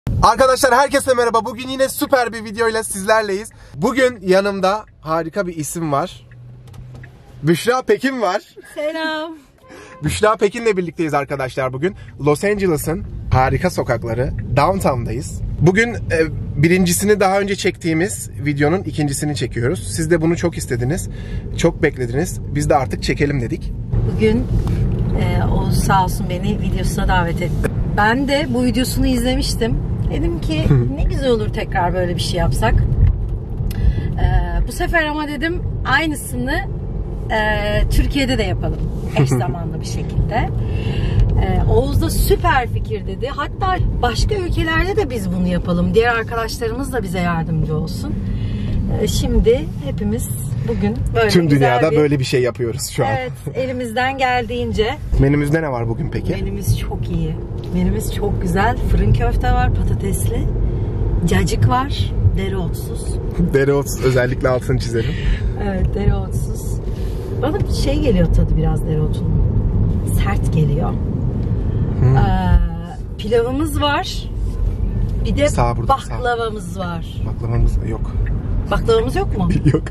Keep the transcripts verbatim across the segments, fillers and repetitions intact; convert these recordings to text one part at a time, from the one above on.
Arkadaşlar herkese merhaba. Bugün yine süper bir videoyla sizlerleyiz. Bugün yanımda harika bir isim var. Büşra Pekin var. Selam. Büşra Pekin'le birlikteyiz arkadaşlar bugün. Los Angeles'ın harika sokakları, Downtown'dayız. Bugün e, birincisini daha önce çektiğimiz videonun ikincisini çekiyoruz. Siz de bunu çok istediniz, çok beklediniz. Biz de artık çekelim dedik. Bugün e, o sağ olsun beni videosuna davet etti. Ben de bu videosunu izlemiştim. Dedim ki ne güzel olur tekrar böyle bir şey yapsak. E, bu sefer ama dedim aynısını e, Türkiye'de de yapalım. Eş zamanlı bir şekilde. E, Oğuz da süper fikir dedi. Hatta başka ülkelerde de biz bunu yapalım. Diğer arkadaşlarımız da bize yardımcı olsun. E, şimdi hepimiz bugün böyle Tüm dünyada bir, böyle bir şey yapıyoruz şu an. Evet, elimizden geldiğince. Menümüzde ne var bugün peki? Menümüz çok iyi. Menümüz çok güzel. Fırın köfte var, patatesli. Cacık var, dereotsuz. Dereotsuz, özellikle altını çizelim. Evet, dereotsuz. Bana bir şey geliyor tadı biraz dereotunun. Sert geliyor. Hmm. Ee, pilavımız var. Bir de sağ burada, baklavamız sağ. var. Baklavamız yok. Baklavamız yok mu? Yok.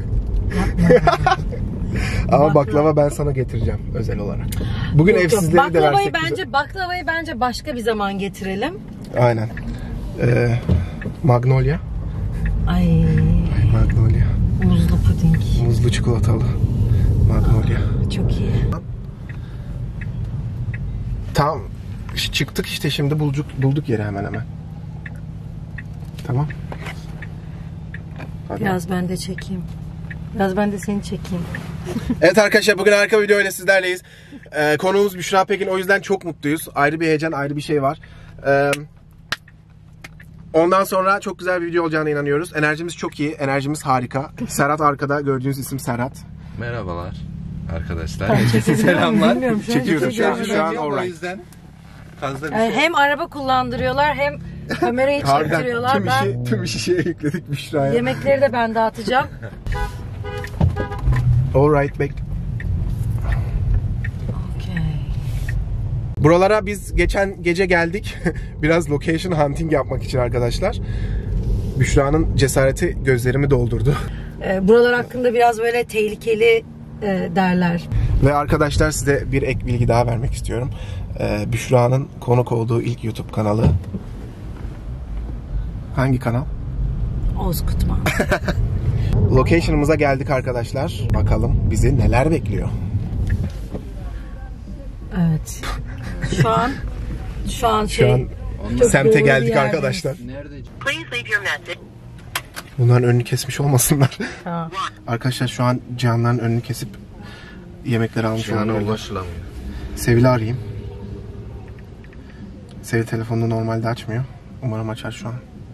Ama baklava ben sana getireceğim özel olarak. Bugün yok, evsizleri yok. de versek bence bize. Baklavayı bence başka bir zaman getirelim. Aynen. Ee, Magnolia. Ay. Ay Magnolia. Muzlu puding. Muzlu çikolatalı. Magnolia. Çok iyi. Tamam. Çıktık işte şimdi bulduk, bulduk yeri hemen hemen. Tamam. Hadi. Biraz ben de çekeyim. Biraz ben de seni çekeyim. Evet arkadaşlar bugün harika bir video ile sizlerleyiz. Ee, konuğumuz Büşra Pekin, o yüzden çok mutluyuz. Ayrı bir heyecan, ayrı bir şey var. Ee, ondan sonra çok güzel bir video olacağına inanıyoruz. Enerjimiz çok iyi, enerjimiz harika. Serhat arkada, gördüğünüz isim Serhat. Merhabalar arkadaşlar. Herkese selamlar. Çekiyorum şu an, şu an o alright. yüzden fazla bir yani şey. hem araba kullandırıyorlar hem kamerayı çektiriyorlar. Tüm işi, ben tüm işi şeye yükledik Büşra'ya. Yemekleri de ben dağıtacağım. Alright, bek. Okay. Buralara biz geçen gece geldik. Biraz location hunting yapmak için arkadaşlar. Büşra'nın cesareti gözlerimi doldurdu. Ee, buralar hakkında biraz böyle tehlikeli e, derler. Ve arkadaşlar size bir ek bilgi daha vermek istiyorum. Ee, Büşra'nın konuk olduğu ilk YouTube kanalı. Hangi kanal? Oğuz Kutman. Location'ımıza geldik arkadaşlar. Bakalım bizi neler bekliyor. Evet. Şu an şu an Şu şey, an semte geldik arkadaşlar. Bunların önünü kesmiş olmasınlar. Tamam. Arkadaşlar şu an Cihanların önünü kesip yemekleri almış Şu an olabilir. ulaşılamıyor. Sevil'i arayayım. Sevil telefonunu normalde açmıyor. Umarım açar şu an.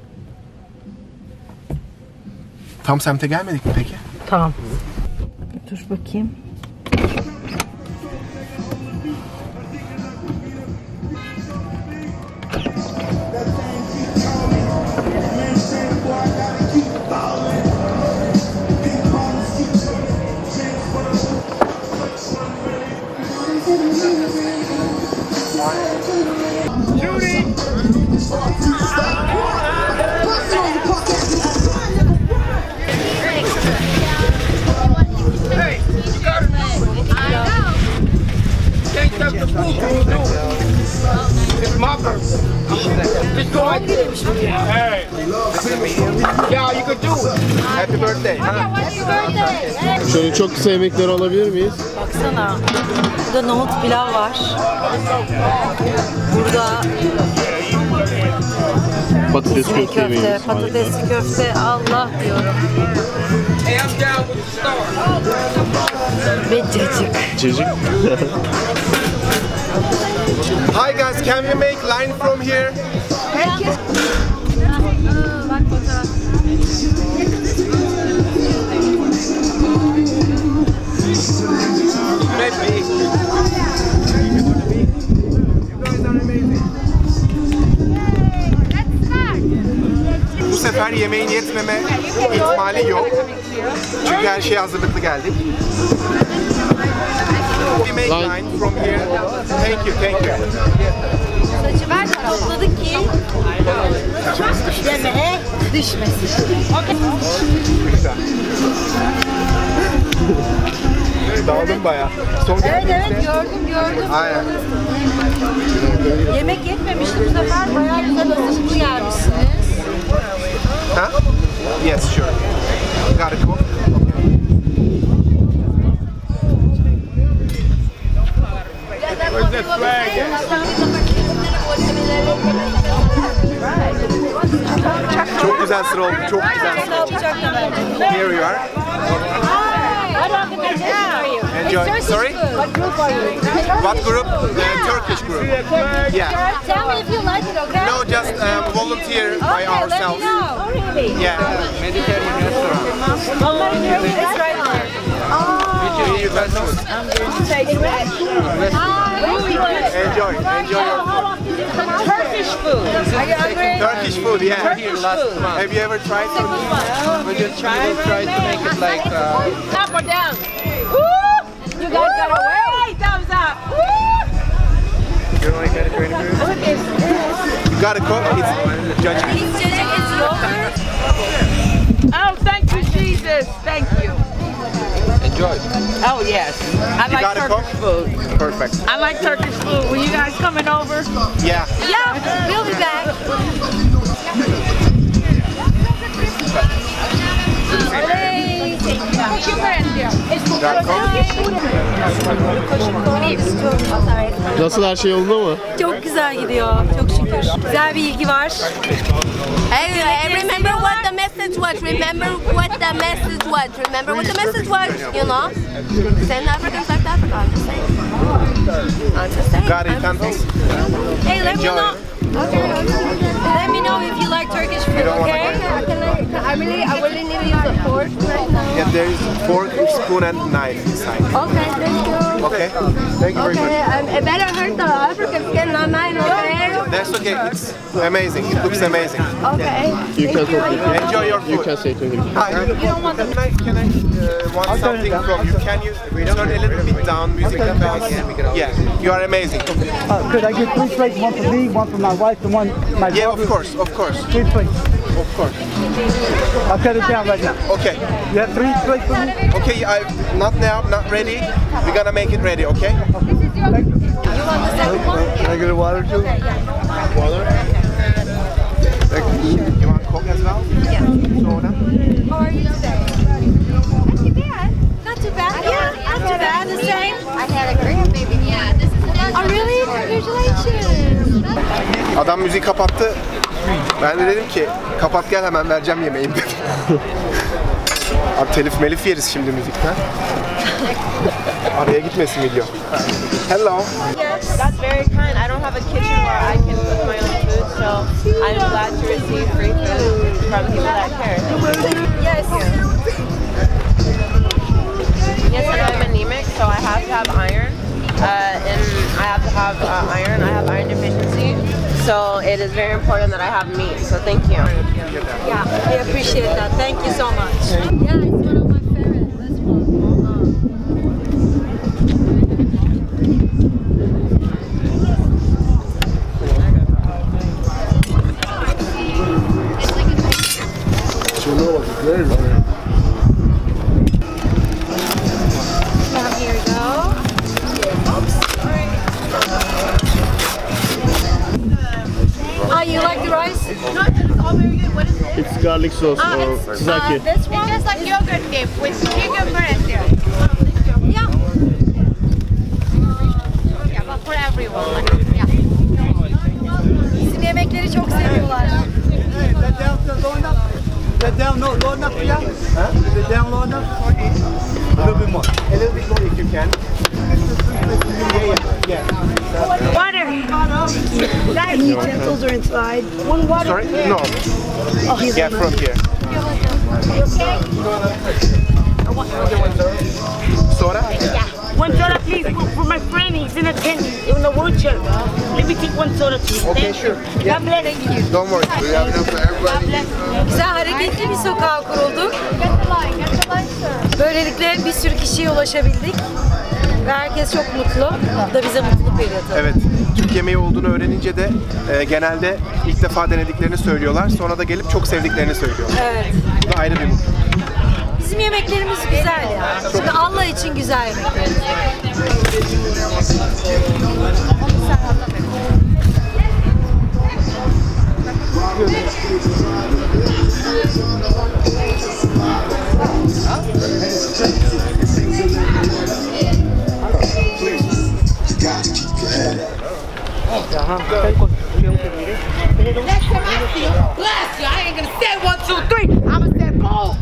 Tam semte gelmedik mi peki? Tamam. Dur bakayım. Happy birthday. Şöyle çok kısa yemekleri alabilir miyiz? Baksana. Burada nohut pilav var. Burada Patates köfte köfte, yemeğimiz. patates köfte. Allah diyorum. Ve cacık. Cacık. Hi guys, can we make line from here? Herkes... Bak fotoğraf. Bu sefer yemeğin yetmeme ihtimali yok. Çünkü her şeye hazırlıklı geldik. We make line from here. Thank you, thank you. Saçımızı topladık ki yemeğe düşmesin. Dağıldım bayağı. Son Evet evet gördüm gördüm. Aynen. Yemek yetmemişti bu sefer bayağı güzel hazırlıklı gelmişsiniz. Ha? Yes, sure. Got it, cool. Where's the flag Çok güzel sıra oldu. Çok güzel sıra oldu. Here you are. Enjoy. Sorry? What group are you? What group? The Turkish group. Yeah. Tell me if you like it, okay? No, just um, volunteer by Okay, let me ourselves. know. Oh, really? Yeah. Mediterranean restaurant. It's right there. Which you guys know? Enjoy. Enjoy your food. Turkish food. Are you hungry? Turkish food, yeah. Here last month. Have you ever tried Turkish? We just try, try to make it like uh, Up or down? Woo! You guys got away. Thumbs up. Woo! You don't like Mediterranean food? What is this? You gotta cook. It's judging. He's judging its yogurt. Oh, thank you, Jesus. Thank you. enjoy. Oh, yes. I You like gotta Turkish cook? food. Perfect. I like Turkish food. Were you guys coming over? Yeah. Yeah, we'll be back. Nasıl, her şey yolunda mı? Çok güzel gidiyor. Çok şükür. Güzel bir ilgi var. Hey, hey, remember what the message was. Remember what the message was. Remember what the message was. You know, South Africa, South Africa. I'm just saying. I'm just saying. Got it, I'm just Tantals? saying. Hey, let me Enjoy. know. Okay. Let me know if you like Turkish food, don't wanna okay? Can I, I really, I really need to use a fork right now. Yeah, there is fork, spoon, and knife inside. Okay, thank you. Okay. Thank you very Okay, much. um, it better hurt the African skin, not mine, okay? That's okay. It's amazing. It looks amazing. Okay. You can talk. Enjoy your You food. can say to him. Hi. Can I, can I uh, want something from you? Can you turn a little bit down music? Yeah, you are amazing. Uh, could I get three plates, one for me, one for my wife, and one my Yeah, daughter? of course, of course, Three plates. of course. I'll cut it down right now. Okay, You have three plates for me? okay. I not now, not ready. We're gonna make it ready. Okay. Can I get a water too? Water. You want Coke as well? Yeah. Soda. How are you today? Not too bad. Not too bad. Yeah, not too bad. The same. I had a grandbaby. Yeah, this is Oh, really? Congratulations. Adam müziği kapattı. Ben de dedim ki kapat gel hemen vereceğim yemeğini dedim. Abi telif melif yeriz şimdi müzikten. Araya gitmesin video. Hello. Yes, that's very kind. I don't have a kitchen where I can cook my own food, so I'm glad to receive free food from people that care. Yes. Yes, and I'm anemic, so I have to have iron, uh, and I have to have uh, iron. I have iron deficiency, so it is very important that I have meat. So thank you. Yeah, I appreciate that. Thank you so much. Yeah, it's one of my favorites. This Now here we go. Ah, you like the rice? It's garlic sauce Ah, or it's, sake. uh, this one? just like yogurt dip with chicken breast. Yeah. Yeah, but for everyone. Yeah. Bizim yemekleri çok seviyorlar. That down, low enough? That down, no, low enough, yeah? Huh? Is it down low enough? A little bit more. A little bit more if you can. Yeah, yeah, yeah. Water. Utensils are inside. One water. Sorry? No. Yeah, from here. Soda? One soda, please, for, for my friend. He's in a tent, in a wheelchair. Let me take one soda, please. Okay, Thank sure. you. Yeah. God bless you. Don't worry. We have enough for everybody. Güzel, hareketli bir sokağa kurulduk. Böylelikle bir sürü kişiye ulaşabildik. Ve herkes çok mutlu. Bu da bize mutluluk veriyor tabii. Evet, Türk yemeği olduğunu öğrenince de e, genelde ilk defa denediklerini söylüyorlar. Sonra da gelip çok sevdiklerini söylüyorlar. Evet. Bu da ayrı bir mutluluk. Bizim yemeklerimiz güzel ya. Şimdi Allah için güzel yemeklerimiz. Bless you. I ain't gonna say one, two, three. I'm gonna say boom.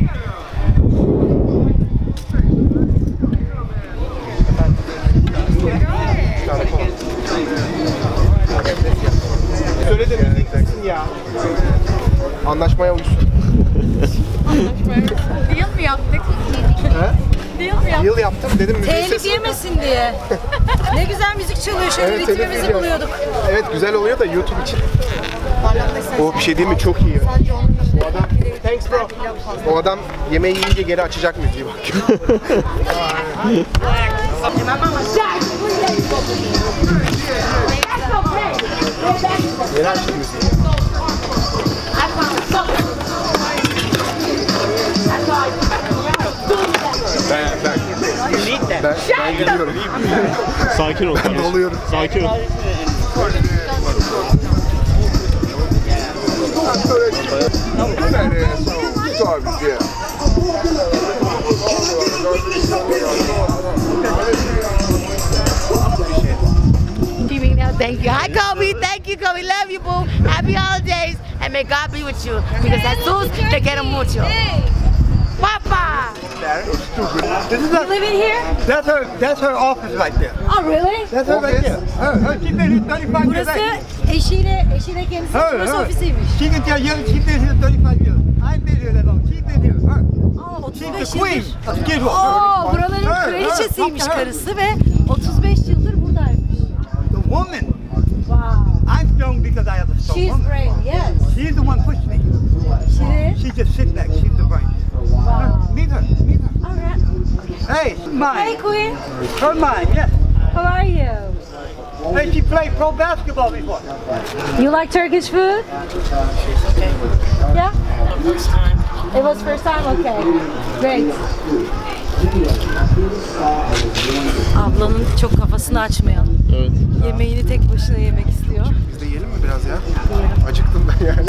Söyle de müzik gitsin ya. Anlaşmaya uysun. Deal mi yaptık? He? Deal mi yaptık? Yıl yaptım dedim müzik Telif sesi. yemesin diye. Ne güzel müzik çalıyor. Şöyle Evet, telif ritmimizi yiyor. buluyorduk. Evet güzel oluyor da YouTube için. O bir şey değil mi? Çok iyi. O adam, thanks bro. O adam yemeği yiyince geri açacak müziği bak. Geri açtı müziği. Ben, ben, ben, ben gidiyorum. Sakin ol kardeşim. Oluyorum. Sakin ol. Thank you. Hi, Kobe. Thank you, Kobe. Love you, boo. Happy holidays. And may God be with you. Because Jesus te quiero mucho. Papa! This is You a, live in here? that's her. That's her office right there. Oh really? That's her right there. Her, her. She's been here thirty-five years. Burası eşiyle, eşiyle kendisi Her, burası her. ofisiymiş. She can tell you. She's been here thirty-five years. I've been here that long. She's been here. Her. Aa, She's otuz beş the queen yıldır. of Skid Row. Oo, buraların Her, her. kraliçesiymiş Talk to her. karısı ve otuz beş yıldır buradaymış. The woman. Wow. I'm strong because I have a strong She's woman. brave, yes. She's the one pushing me. She is? She just sit back. She's the brain. Wow. Meet her. Meet her. All right. Hey, Hey mine. Queen, Her mine. Yes. how are you? Hey, she played pro basketball before. You like Turkish food? Yeah? First time. It was first time? Okay. Great. Ablanın çok kafasını açmayalım. Evet. Yemeğini tek başına yemek istiyor. Biz de yiyelim mi biraz ya? Acıktım ben yani.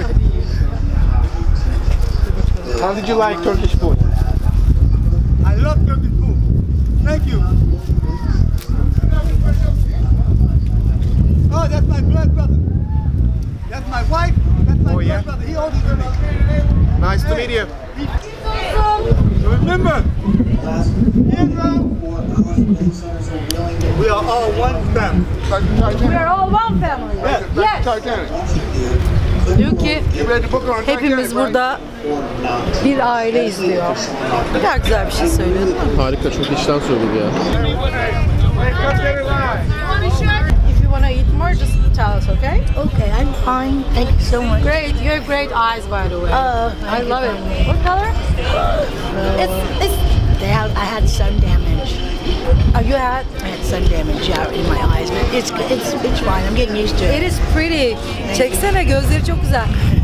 How did you like Turkish food? I love Turkish food. Thank you. Oh, that's my blood brother. That's my wife. That's my Oh, blood yeah? brother. He older than me. Nice to meet you. Remember, Israel, we are all one family. We are all one family. Yes. Yes. Diyor ki hepimiz burada bir aileyiz diyor. Ne kadar güzel bir şey söylüyor değil mi? Harika, çok içten söyledi ya. If you want to eat more, just tell us, okay? Okay, I'm fine. Thank you so much. Great, you have great eyes, by the way. Uh, I love it. What color? It's it's. They have, I had sun damage. Oh, you had? I had sun damage out in my eyes, but it's it's it's fine. I'm getting used to It it. is pretty. Çeksene, gözleri çok güzel.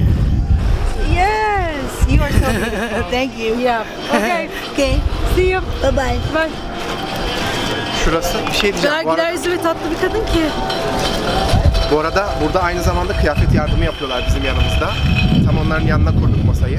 Yes, you are so beautiful. Thank you. Yeah. Okay. Okay. See you. Bye bye. Bye. Şurası bir şey diyeceğim. Güler Bu, ara- güler yüzlü ve tatlı bir kadın ki. bu arada burada aynı zamanda kıyafet yardımı yapıyorlar bizim yanımızda. Tam onların yanına kurduk masayı.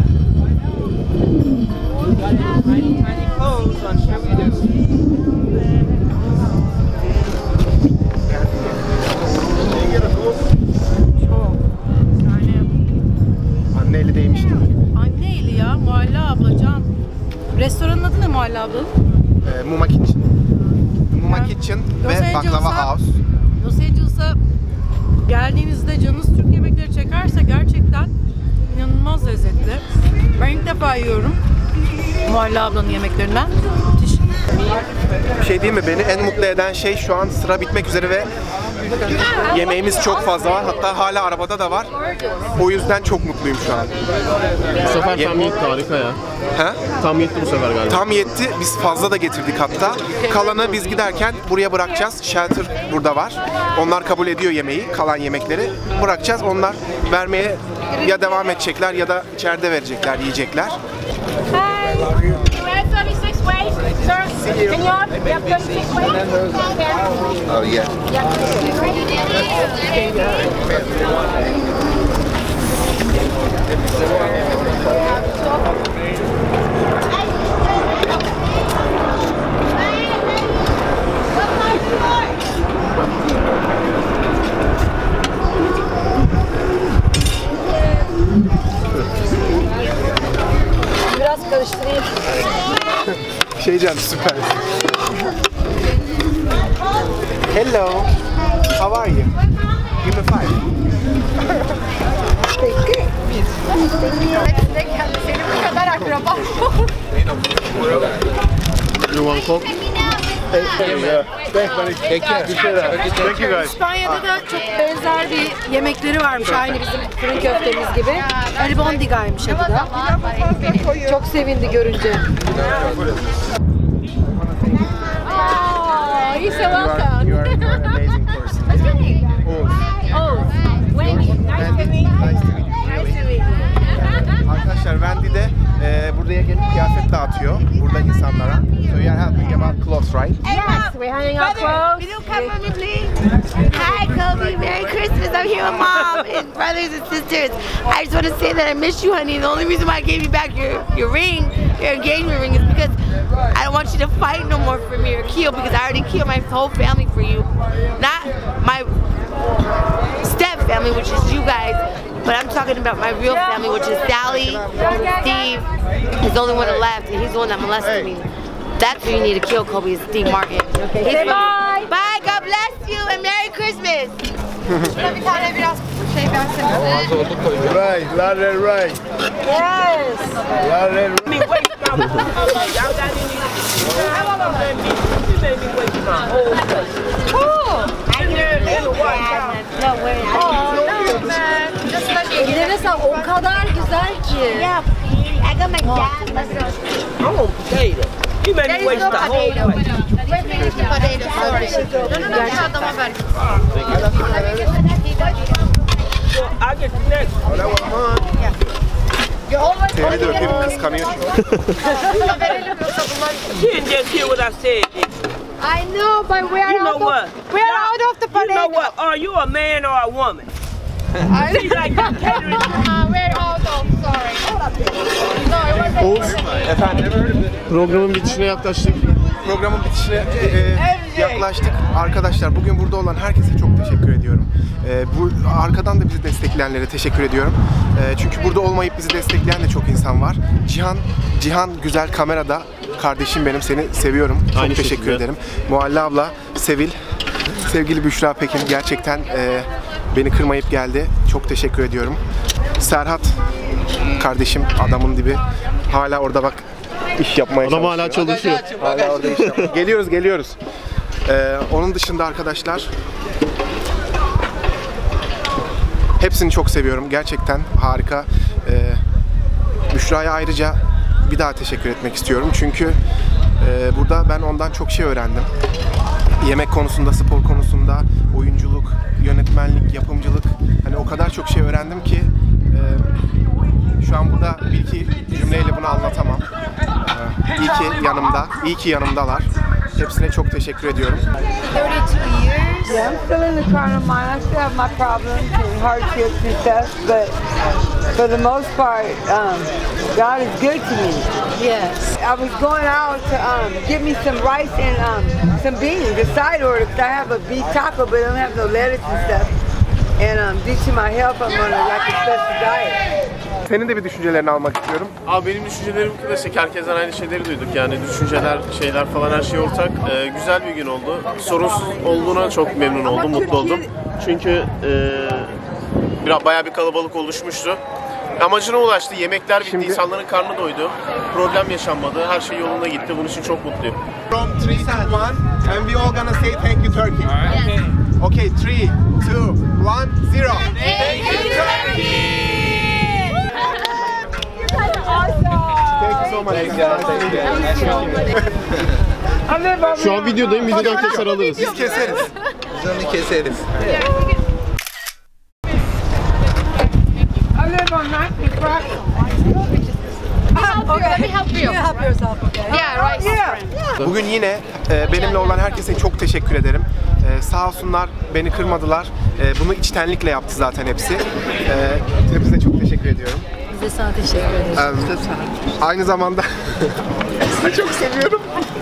Anne eli değmişti. Anne eli ya, Mualla abla Can. Restoranın adı ne Mualla ablanın? Ee, Muma Kitchen. Muma Kitchen Los ve Baklava Angeles'a- House. Los Angeles'a geldiğinizde canınız Türk yemekleri çekerse gerçekten inanılmaz lezzetli. Ben ilk defa yiyorum Mualla ablanın yemeklerinden. Müthiş. Bir şey değil mi? Beni en mutlu eden şey şu an sıra bitmek üzere ve Yemeğimiz çok fazla var. Hatta hala arabada da var. O yüzden çok mutluyum şu an. Bu sefer tam yetti, harika ya. He? Tam yetti bu sefer galiba. Tam yetti. Biz fazla da getirdik hatta. Kalanı biz giderken buraya bırakacağız. Shelter burada var. Onlar kabul ediyor yemeği, kalan yemekleri. Bırakacağız. Onlar vermeye ya devam edecekler ya da içeride verecekler, yiyecekler. Oh yeah. Biraz karıştırayım. Şey diyeceğim, süper. Hello. How are you? Give me five. Senin bu kadar akraba. You want coke? Thank you guys. İspanya'da da çok benzer bir yemekleri varmış. Aynı bizim fırın köftemiz gibi. Albondiga'ymış adı da. Çok sevindi görünce. Oh, you're so welcome. You are, you are an amazing person. What's your name? Oh. Oh, Wendy. Nice to meet you. Nice to meet you. Nice to meet you. Arkadaşlar Wendy de e, buraya gelip kıyafet dağıtıyor burada insanlara. So you are helping about clothes, right? Yes, we're handing out clothes. Will you come with me, please? Hi, Kobe. Merry Christmas. I'm here with Mom and brothers and sisters. I just want to say that I miss you, honey. The only reason why I gave you back your, your ring, your engagement ring, is because I don't want you to fight no more for me or kill, because I already killed my whole family for you. Not my step family, which is you guys, but I'm talking about my real family, which is Sally, Steve. He's the only one that left, and he's the one that molested me. That's who you need to kill, Kobe, is Steve Martin. Okay. Say bye. Bye. God bless you and Merry Christmas. Bir tane biraz şey versene. Right, la red right. Yes. La red Ellerine sağ, o kadar güzel ki. Yeah, I got my dad. Let's go. I want potato. You made me waste the whole plate. No, no, no, adama ver. I get the next one. That was mine. Teyze de öpeyim, kıskanıyor çünkü. She didn't just hear what I said. I know, but we are You know out what? of, we are out of the You know potato. what? Are you a man or a woman? I She's like, you catering to uh, we're out of, sorry. No, it was Oğuz, Efendim, programın bitişine yaklaştık. programın bitişine e, yaklaştık. Arkadaşlar bugün burada olan herkese çok teşekkür ediyorum. E, bu arkadan da bizi destekleyenlere teşekkür ediyorum. E, çünkü burada olmayıp bizi destekleyen de çok insan var. Cihan, Cihan güzel kamerada. Kardeşim benim, seni seviyorum. Çok Aynı teşekkür şekilde. ederim. Muhalle abla, Sevil, sevgili Büşra Pekin gerçekten e, beni kırmayıp geldi. Çok teşekkür ediyorum. Serhat kardeşim, adamın dibi. Hala orada bak iş yapmaya Adam çalışıyor. hala çalışıyor. Hala orada iş yapıyor. Geliyoruz, geliyoruz. Ee, onun dışında arkadaşlar hepsini çok seviyorum. Gerçekten harika. Ee, Büşra'ya ayrıca bir daha teşekkür etmek istiyorum. Çünkü e, burada ben ondan çok şey öğrendim. Yemek konusunda, spor konusunda, oyunculuk, yönetmenlik, yapımcılık. Hani o kadar çok şey öğrendim ki e, şu an burada bir iki cümleyle bunu anlatamam. Ee, iyi ki yanımda, iyi ki yanımdalar. Hepsine çok teşekkür ediyorum. thirty-two years. Yeah, I'm still in the carnal mind. I still have my problems and hardships and stuff, but for the most part, um, God is good to me. Yes. I was going out to um, get me some rice and um, some beans, a side order, because I have a beef taco, but I don't have no lettuce and stuff. And um, due to my health, I'm on a, like a special diet. Senin de bir düşüncelerini almak istiyorum. Abi benim düşüncelerim klasik. Herkesten aynı şeyleri duyduk. Yani düşünceler, şeyler falan her şey ortak. Ee, güzel bir gün oldu. Sorunsuz olduğuna çok memnun oldum, mutlu oldum. Çünkü e, biraz bayağı bir kalabalık oluşmuştu. Amacına ulaştı. Yemekler bitti, Şimdi- insanların karnı doydu. Problem yaşanmadı. Her şey yolunda gitti. Bunun için çok mutluyum. From three, two, one, and we all gonna say thank you Turkey. Okay, three, two, one, zero. Thank you, Turkey! Thank you so much. Şu an videodayım, videodan keser alırız. Biz keseriz. Biz onu keseriz. Bugün yine e, benimle olan herkese çok teşekkür ederim. E, sağ olsunlar, beni kırmadılar. E, bunu içtenlikle yaptı zaten hepsi. E, hepinize çok teşekkür ediyorum. Biz de sana teşekkür ederiz. Um, aynı zamanda sizi çok seviyorum.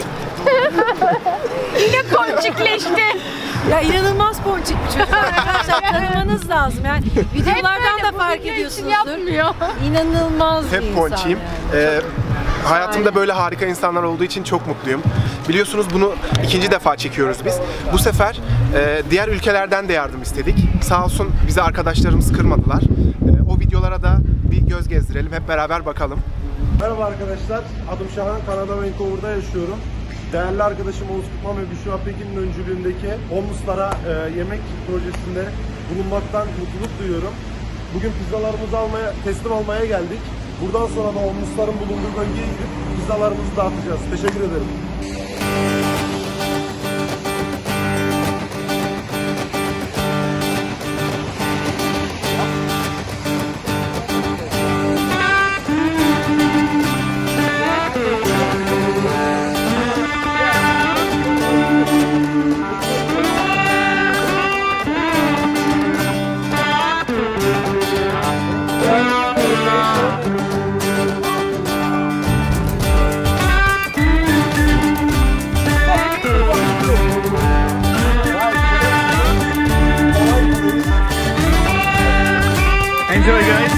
Yine ponçikleşti. Ya inanılmaz ponçik bir çocuk arkadaşlar, tanımanız lazım. Yani videolardan da fark ediyorsunuzdur. İnanılmaz bir Hep insan ponçiyim. yani. Ee, hayatımda böyle harika insanlar olduğu için çok mutluyum. Biliyorsunuz bunu ikinci defa çekiyoruz biz. Bu sefer e, diğer ülkelerden de yardım istedik. Sağ olsun bizi arkadaşlarımız kırmadılar. E, o videolara da bir göz gezdirelim, hep beraber bakalım. Merhaba arkadaşlar, adım Şahan, Kanada Vancouver'da yaşıyorum. Değerli arkadaşım Oğuz Kutman ve Büşra Pekin'in öncülüğündeki homeless'lara e, yemek projesinde bulunmaktan mutluluk duyuyorum. Bugün pizzalarımızı almaya, teslim almaya geldik. Buradan sonra da homeless'ların bulunduğu bölgeye gidip pizzalarımızı dağıtacağız. Teşekkür ederim. Enjoy guys.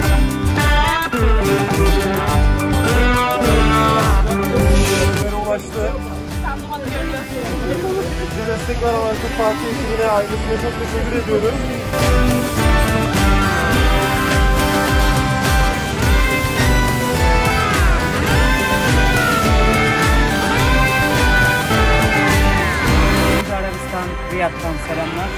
Ulaştı. Bize destek veren Aykut Fatih ekibine, ailesine çok teşekkür ediyoruz. Arabistan, Riyad'dan selamlar.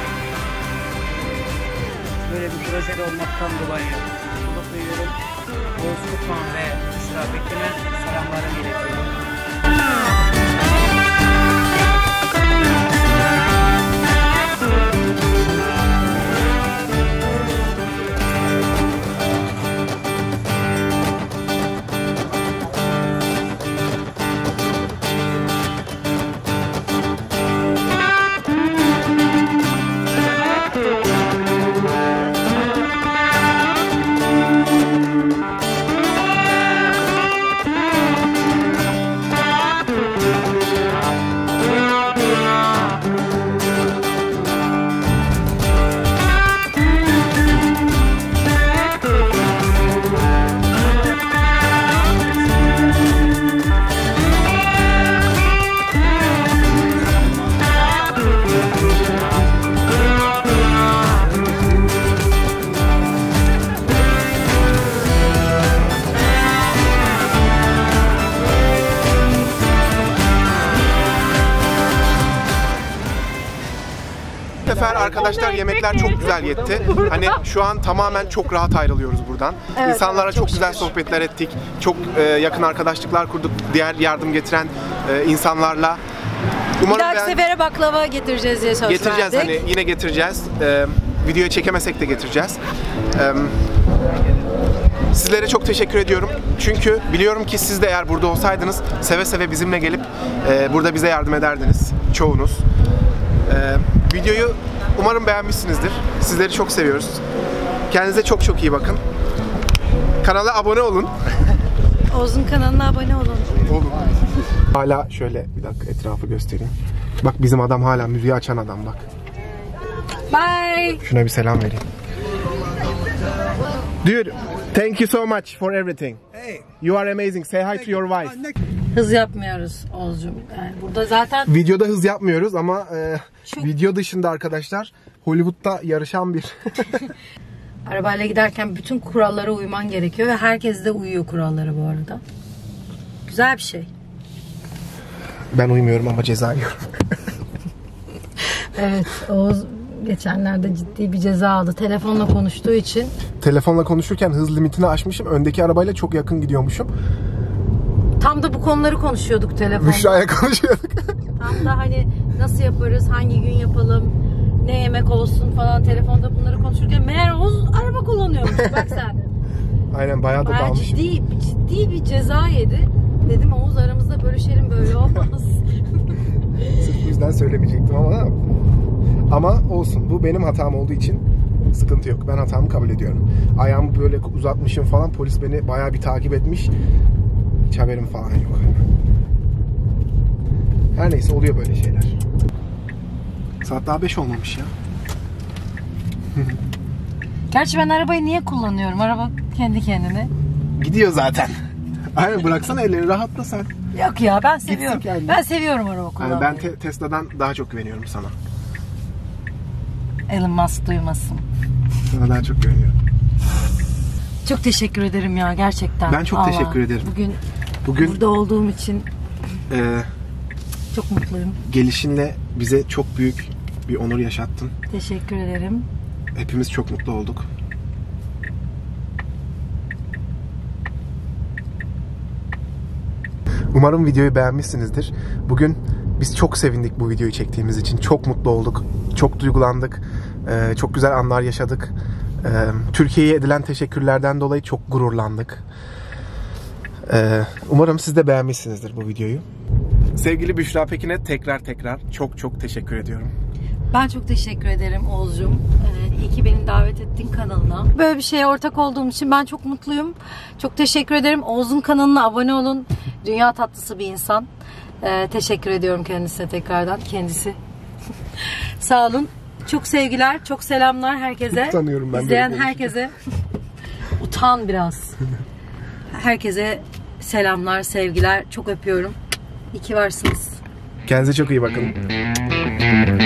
Böyle bir projede olmaktan dolayı mutluluk duyuyorum. Oğuz Kutman ve Büşra Pekin'e selamlarımı iletiyorum. Bu sefer arkadaşlar yemekler çok güzel yetti. Hani şu an tamamen çok rahat ayrılıyoruz buradan. Evet, İnsanlara evet, çok, çok güzel şükür. sohbetler ettik. Çok e, yakın arkadaşlıklar kurduk diğer yardım getiren e, insanlarla. Bir dahaki sefere baklava getireceğiz diye söz Getireceğiz verdik. hani yine getireceğiz. E, videoyu çekemesek de getireceğiz. E, Sizlere çok teşekkür ediyorum. Çünkü biliyorum ki siz de eğer burada olsaydınız seve seve bizimle gelip e, burada bize yardım ederdiniz. Çoğunuz. E, videoyu umarım beğenmişsinizdir. Sizleri çok seviyoruz. Kendinize çok çok iyi bakın. Kanala abone olun. Oğuz'un kanalına abone olun. Olun. Hala şöyle bir dakika etrafı göstereyim. Bak bizim adam hala müziği açan adam bak. Bye. Şuna bir selam vereyim. Dude, thank you so much for everything. Hey. You are amazing. Say hi to your wife. Hız yapmıyoruz Oğuz'cum. Yani burada zaten Videoda hız yapmıyoruz ama e, video dışında arkadaşlar Hollywood'da yarışan bir arabayla giderken bütün kurallara uyman gerekiyor ve herkes de uyuyor kurallara bu arada. Güzel bir şey. Ben uymuyorum ama ceza yiyorum. Evet, Oğuz geçenlerde ciddi bir ceza aldı. Telefonla konuştuğu için. Telefonla konuşurken hız limitini aşmışım. Öndeki arabayla çok yakın gidiyormuşum. Tam da bu konuları konuşuyorduk telefonda. Büşra'ya konuşuyorduk. Tam da hani nasıl yaparız, hangi gün yapalım, ne yemek olsun falan telefonda bunları konuşurken meğer Oğuz araba kullanıyormuş. Bak sen. Aynen bayağı da Bayağı dalmışım. ciddi, ciddi bir ceza yedi. Dedim Oğuz aramızda bölüşelim, böyle olmaz. Sırf bu yüzden söylemeyecektim ama ama olsun. Bu benim hatam olduğu için sıkıntı yok. Ben hatamı kabul ediyorum. Ayağımı böyle uzatmışım falan. Polis beni bayağı bir takip etmiş. Hiç haberim falan yok. Her neyse, oluyor böyle şeyler. Saat daha beş olmamış ya. Gerçi ben arabayı niye kullanıyorum? Araba kendi kendine. Gidiyor zaten. Aynen, bıraksana ellerini, rahatla sen. Yok ya, ben seviyorum. Ben seviyorum araba kullanmayı. Yani ben te- Tesla'dan daha çok güveniyorum sana. Elon Musk duymasın. Sana daha çok güveniyorum. Çok teşekkür ederim ya, gerçekten. Ben çok Vallahi teşekkür ederim. Bugün, Bugün burada olduğum için e, çok mutluyum. gelişinle bize çok büyük bir onur yaşattın. Teşekkür ederim. Hepimiz çok mutlu olduk. Umarım videoyu beğenmişsinizdir. Bugün biz çok sevindik bu videoyu çektiğimiz için. Çok mutlu olduk. Çok duygulandık. Ee, çok güzel anlar yaşadık. Ee, Türkiye'ye edilen teşekkürlerden dolayı çok gururlandık. Ee, umarım siz de beğenmişsinizdir bu videoyu. Sevgili Büşra Pekin'e tekrar tekrar çok çok teşekkür ediyorum. Ben çok teşekkür ederim Oğuz'cum. Ee, iyi ki beni davet ettin kanalına. Böyle bir şeye ortak olduğum için ben çok mutluyum. Çok teşekkür ederim. Oğuz'un kanalına abone olun. Dünya tatlısı bir insan. Ee, teşekkür ediyorum kendisine tekrardan. Kendisi. Sağ olun. Çok sevgiler, çok selamlar herkese. Utanıyorum ben. İzleyen herkese. Utan biraz. Herkese selamlar, sevgiler. Çok öpüyorum. İyi ki varsınız. Kendinize çok iyi bakın.